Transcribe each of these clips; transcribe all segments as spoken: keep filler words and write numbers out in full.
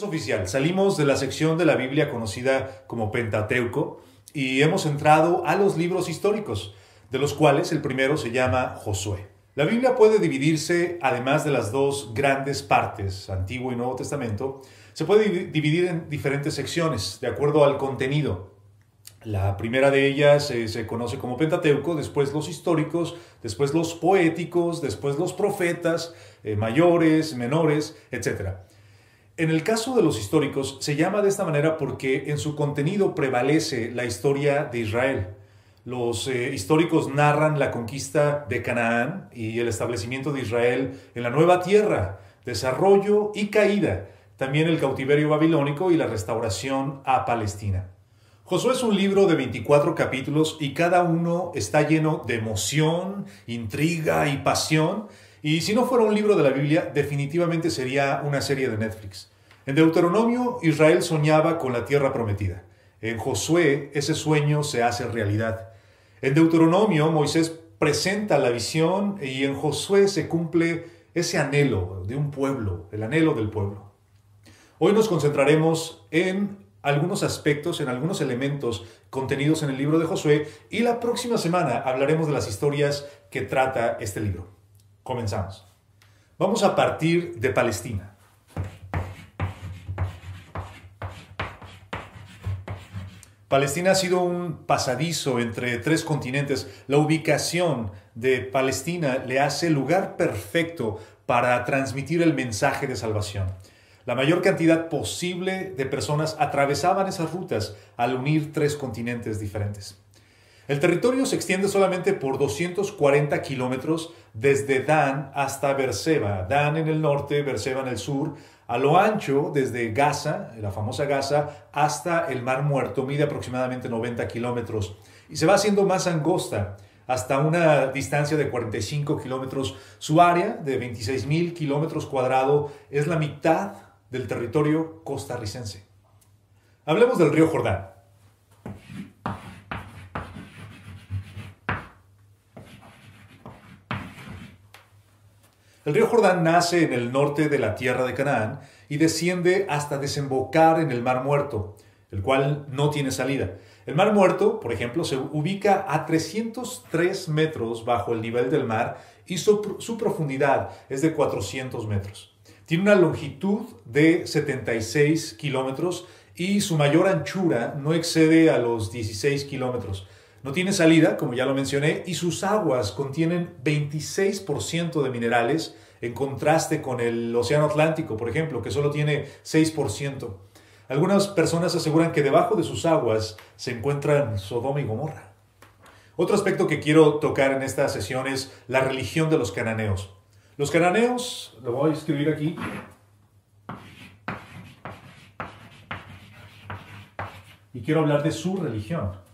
es oficial. Salimos de la sección de la Biblia conocida como Pentateuco y hemos entrado a los libros históricos, de los cuales el primero se llama Josué. La Biblia puede dividirse, además de las dos grandes partes, Antiguo y Nuevo Testamento, se puede dividir en diferentes secciones, de acuerdo al contenido. La primera de ellas eh, se conoce como Pentateuco, después los históricos, después los poéticos, después los profetas, eh, mayores, menores, etcétera. En el caso de los históricos se llama de esta manera porque en su contenido prevalece la historia de Israel. Los eh, históricos narran la conquista de Canaán y el establecimiento de Israel en la nueva tierra, desarrollo y caída, también el cautiverio babilónico y la restauración a Palestina. Josué es un libro de veinticuatro capítulos y cada uno está lleno de emoción, intriga y pasión. Y si no fuera un libro de la Biblia, definitivamente sería una serie de Netflix. En Deuteronomio, Israel soñaba con la tierra prometida. En Josué, ese sueño se hace realidad. En Deuteronomio, Moisés presenta la visión y en Josué se cumple ese anhelo de un pueblo, el anhelo del pueblo. Hoy nos concentraremos en algunos aspectos, en algunos elementos contenidos en el libro de Josué y la próxima semana hablaremos de las historias que trata este libro. Comenzamos. Vamos a partir de Palestina. Palestina ha sido un pasadizo entre tres continentes. La ubicación de Palestina le hace el lugar perfecto para transmitir el mensaje de salvación. La mayor cantidad posible de personas atravesaban esas rutas al unir tres continentes diferentes. El territorio se extiende solamente por doscientos cuarenta kilómetros desde Dan hasta Beerseba. Dan en el norte, Beerseba en el sur. A lo ancho, desde Gaza, la famosa Gaza, hasta el Mar Muerto, mide aproximadamente noventa kilómetros. Y se va haciendo más angosta hasta una distancia de cuarenta y cinco kilómetros. Su área, de veintiséis mil kilómetros cuadrados, es la mitad del territorio costarricense. Hablemos del río Jordán. El río Jordán nace en el norte de la tierra de Canaán y desciende hasta desembocar en el Mar Muerto, el cual no tiene salida. El Mar Muerto, por ejemplo, se ubica a trescientos tres metros bajo el nivel del mar y su, su profundidad es de cuatrocientos metros. Tiene una longitud de setenta y seis kilómetros y su mayor anchura no excede a los dieciséis kilómetros. No tiene salida, como ya lo mencioné, y sus aguas contienen veintiséis por ciento de minerales, en contraste con el Océano Atlántico, por ejemplo, que solo tiene seis por ciento. Algunas personas aseguran que debajo de sus aguas se encuentran Sodoma y Gomorra. Otro aspecto que quiero tocar en esta sesión es la religión de los cananeos. Los cananeos, lo voy a escribir aquí, y quiero hablar de su religión.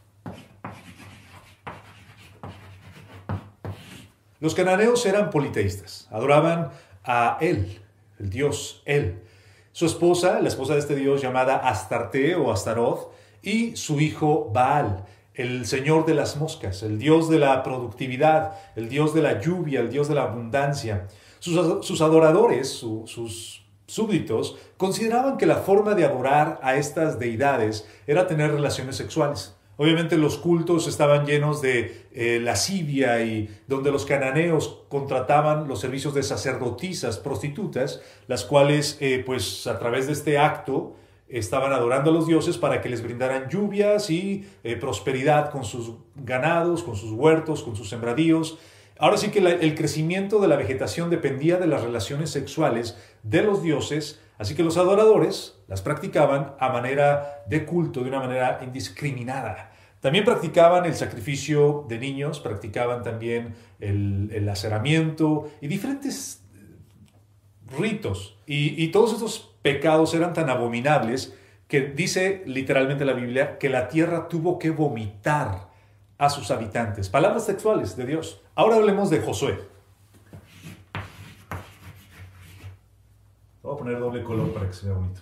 Los cananeos eran politeístas, adoraban a él, el dios él, su esposa, la esposa de este dios llamada Astarte o Astaroth, y su hijo Baal, el señor de las moscas, el dios de la productividad, el dios de la lluvia, el dios de la abundancia. Sus, sus adoradores, su, sus súbditos, consideraban que la forma de adorar a estas deidades era tener relaciones sexuales. Obviamente los cultos estaban llenos de eh, lascivia y donde los cananeos contrataban los servicios de sacerdotisas, prostitutas, las cuales eh, pues a través de este acto estaban adorando a los dioses para que les brindaran lluvias y eh, prosperidad con sus ganados, con sus huertos, con sus sembradíos. Ahora sí que la, el crecimiento de la vegetación dependía de las relaciones sexuales de los dioses, así que los adoradores las practicaban a manera de culto, de una manera indiscriminada. También practicaban el sacrificio de niños, practicaban también el, el laceramiento y diferentes ritos. Y, y todos estos pecados eran tan abominables que dice literalmente la Biblia que la tierra tuvo que vomitar a sus habitantes. Palabras textuales de Dios. Ahora hablemos de Josué. Voy a poner doble color para que se vea bonito.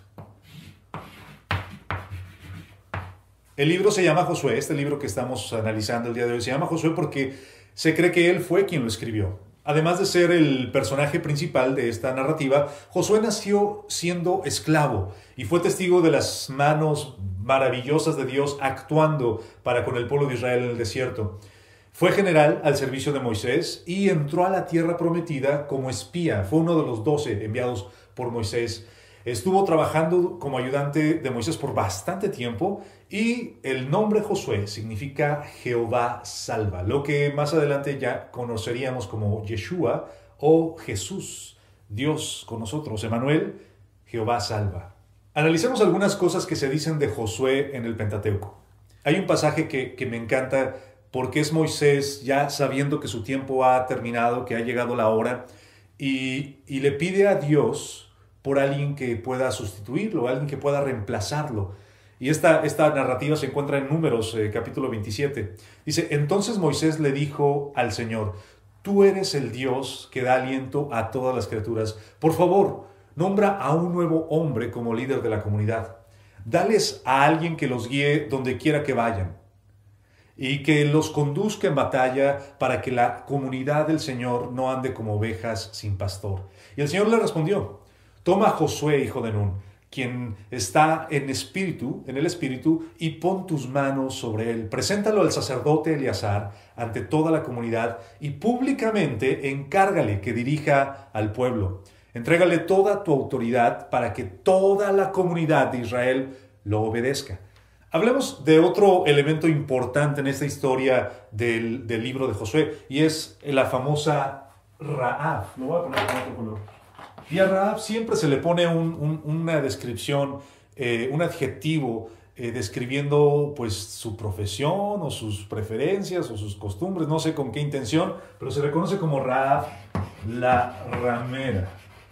El libro se llama Josué, este libro que estamos analizando el día de hoy se llama Josué porque se cree que él fue quien lo escribió. Además de ser el personaje principal de esta narrativa, Josué nació siendo esclavo y fue testigo de las manos maravillosas de Dios actuando para con el pueblo de Israel en el desierto. Fue general al servicio de Moisés y entró a la tierra prometida como espía. Fue uno de los doce enviados por Moisés. Estuvo trabajando como ayudante de Moisés por bastante tiempo y el nombre Josué significa Jehová salva, lo que más adelante ya conoceríamos como Yeshua o Jesús, Dios con nosotros, Emmanuel, Jehová salva. Analicemos algunas cosas que se dicen de Josué en el Pentateuco. Hay un pasaje que, que me encanta porque es Moisés ya sabiendo que su tiempo ha terminado, que ha llegado la hora, y, y le pide a Dios por alguien que pueda sustituirlo, alguien que pueda reemplazarlo. Y esta, esta narrativa se encuentra en Números, eh, capítulo veintisiete. Dice, entonces Moisés le dijo al Señor, tú eres el Dios que da aliento a todas las criaturas. Por favor, nombra a un nuevo hombre como líder de la comunidad. Dales a alguien que los guíe donde quiera que vayan y que los conduzca en batalla para que la comunidad del Señor no ande como ovejas sin pastor. Y el Señor le respondió, toma a Josué, hijo de Nun, quien está en espíritu, en el espíritu, y pon tus manos sobre él. Preséntalo al sacerdote Eleazar ante toda la comunidad y públicamente encárgale que dirija al pueblo. Entrégale toda tu autoridad para que toda la comunidad de Israel lo obedezca. Hablemos de otro elemento importante en esta historia del, del libro de Josué, y es la famosa Rahab. Lo voy a poner con otro color. Y a Rahab siempre se le pone un, un, una descripción, eh, un adjetivo eh, describiendo pues su profesión o sus preferencias o sus costumbres, no sé con qué intención, pero se le conoce como Rahab la ramera.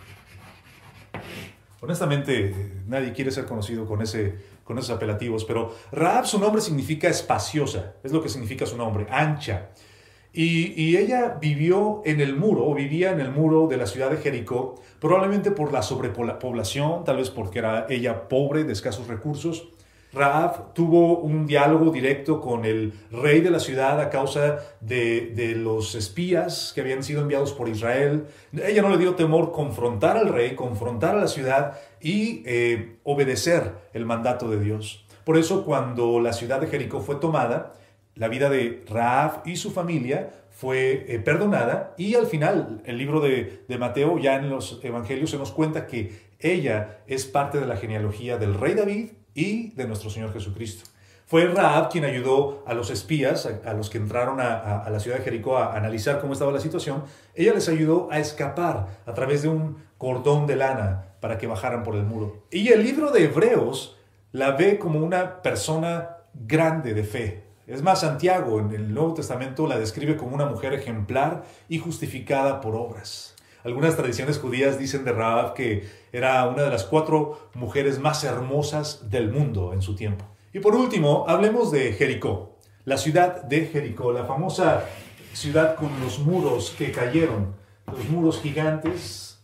Honestamente, nadie quiere ser conocido con, ese, con esos apelativos, pero Rahab, su nombre significa espaciosa, es lo que significa su nombre, ancha. Y, y ella vivió en el muro, o vivía en el muro de la ciudad de Jericó, probablemente por la sobrepoblación, tal vez porque era ella pobre, de escasos recursos. Rahab tuvo un diálogo directo con el rey de la ciudad a causa de, de los espías que habían sido enviados por Israel. Ella no le dio temor confrontar al rey, confrontar a la ciudad y eh, obedecer el mandato de Dios. Por eso, cuando la ciudad de Jericó fue tomada, la vida de Rahab y su familia fue eh, perdonada, y al final el libro de, de Mateo, ya en los evangelios, se nos cuenta que ella es parte de la genealogía del rey David y de nuestro Señor Jesucristo. Fue Rahab quien ayudó a los espías, a, a los que entraron a, a, a la ciudad de Jericó a analizar cómo estaba la situación. Ella les ayudó a escapar a través de un cordón de lana para que bajaran por el muro. Y el libro de Hebreos la ve como una persona grande de fe. Es más, Santiago en el Nuevo Testamento la describe como una mujer ejemplar y justificada por obras. Algunas tradiciones judías dicen de Rahab que era una de las cuatro mujeres más hermosas del mundo en su tiempo. Y por último, hablemos de Jericó, la ciudad de Jericó, la famosa ciudad con los muros que cayeron, los muros gigantes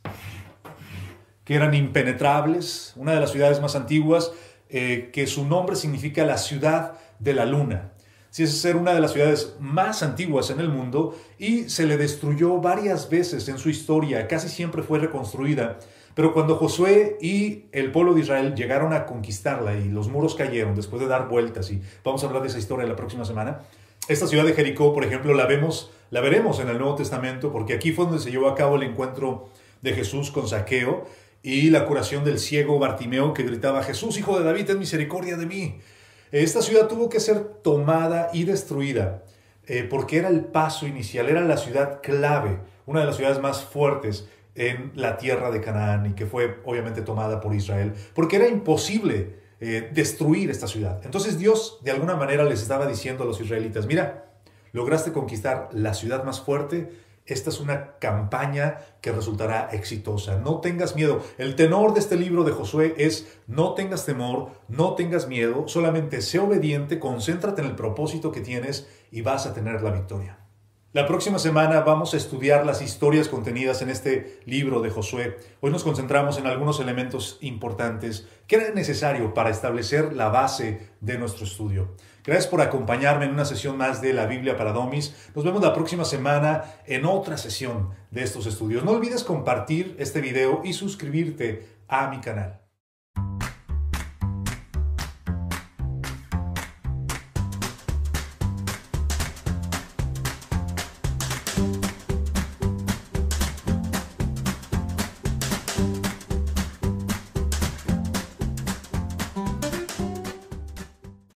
que eran impenetrables, una de las ciudades más antiguas, eh, que su nombre significa la ciudad de la luna. Sí, es ser una de las ciudades más antiguas en el mundo y se le destruyó varias veces en su historia, casi siempre fue reconstruida. Pero cuando Josué y el pueblo de Israel llegaron a conquistarla y los muros cayeron después de dar vueltas, y vamos a hablar de esa historia la próxima semana, esta ciudad de Jericó, por ejemplo, la, vemos, la veremos en el Nuevo Testamento, porque aquí fue donde se llevó a cabo el encuentro de Jesús con Zaqueo y la curación del ciego Bartimeo que gritaba, Jesús, hijo de David, ten misericordia de mí. Esta ciudad tuvo que ser tomada y destruida eh, porque era el paso inicial, era la ciudad clave, una de las ciudades más fuertes en la tierra de Canaán, y que fue obviamente tomada por Israel, porque era imposible eh, destruir esta ciudad. Entonces Dios de alguna manera les estaba diciendo a los israelitas, mira, lograste conquistar la ciudad más fuerte. Esta es una campaña que resultará exitosa. No tengas miedo. El tenor de este libro de Josué es no tengas temor, no tengas miedo, solamente sé obediente, concéntrate en el propósito que tienes y vas a tener la victoria. La próxima semana vamos a estudiar las historias contenidas en este libro de Josué. Hoy nos concentramos en algunos elementos importantes que eran necesarios para establecer la base de nuestro estudio. Gracias por acompañarme en una sesión más de la Biblia para Domis. Nos vemos la próxima semana en otra sesión de estos estudios. No olvides compartir este video y suscribirte a mi canal.